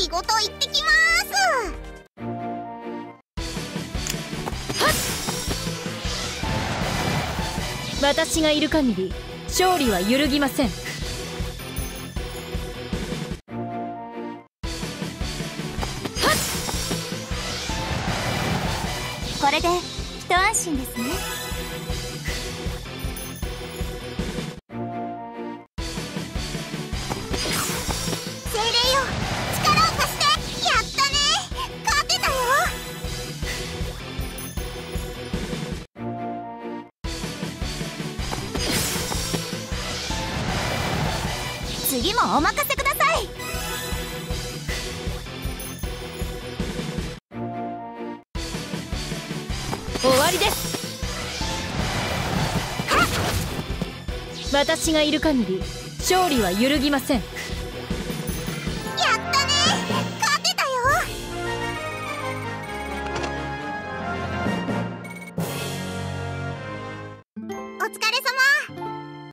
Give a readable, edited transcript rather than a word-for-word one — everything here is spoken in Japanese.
仕事行ってきまーす。私がいる限り勝利は揺るぎません。 これで一安心ですね。精霊よ、力を貸して。やったね、勝てたよ。次もお任せください。 終わりです。私がいる限り勝利は揺るぎません。